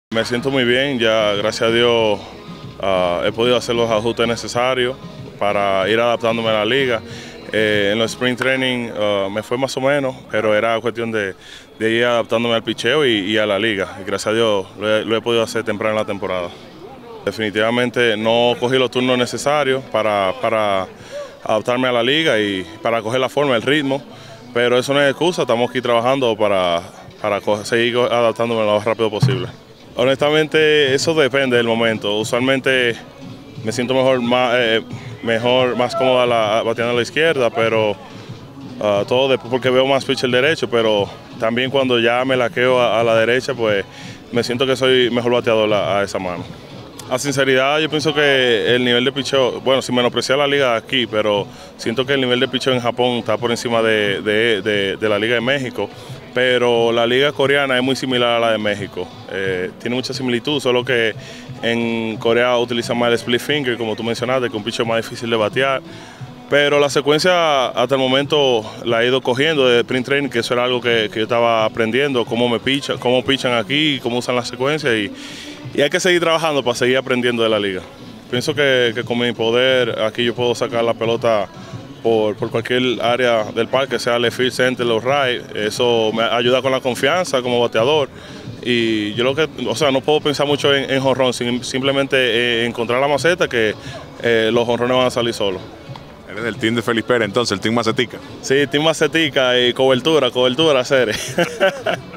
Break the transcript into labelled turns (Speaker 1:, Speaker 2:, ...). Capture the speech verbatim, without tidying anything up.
Speaker 1: Me siento muy bien, ya gracias a Dios uh, he podido hacer los ajustes necesarios para ir adaptándome a la liga. Eh, en los sprint training uh, me fue más o menos, pero era cuestión de, de ir adaptándome al picheo y, y a la liga. Y gracias a Dios lo he, lo he podido hacer temprano en la temporada. Definitivamente no cogí los turnos necesarios para, para adaptarme a la liga y para coger la forma, el ritmo, pero eso no es excusa, estamos aquí trabajando para, para seguir adaptándome lo más rápido posible. Honestamente, eso depende del momento. Usualmente me siento mejor, más, eh, mejor, más cómoda la, bateando a la izquierda, pero uh, todo de, porque veo más pitcher derecho, pero también cuando ya me laqueo a, a la derecha, pues me siento que soy mejor bateador a, a esa mano. A sinceridad, yo pienso que el nivel de picheo, bueno, sin menospreciar la liga aquí, pero siento que el nivel de picheo en Japón está por encima de, de, de, de la liga de México, pero la liga coreana es muy similar a la de México. Eh, tiene mucha similitud, solo que en Corea utilizan más el split finger, como tú mencionaste, que es un picheo más difícil de batear. Pero la secuencia hasta el momento la he ido cogiendo de sprint training, que eso era algo que, que yo estaba aprendiendo, cómo me pichan, cómo pichan aquí, cómo usan la secuencia y, y hay que seguir trabajando para seguir aprendiendo de la liga. Pienso que, que con mi poder aquí yo puedo sacar la pelota por, por cualquier área del parque, sea left field, center o right. Eso me ayuda con la confianza como bateador. Y yo lo que, o sea, no puedo pensar mucho en, en jonrón, simplemente eh, encontrar la maceta que eh, los jonrones van a salir solos.
Speaker 2: Eres del team de Félix Pérez, entonces, el team Macetica.
Speaker 1: Sí, team Macetica y cobertura, cobertura, serie.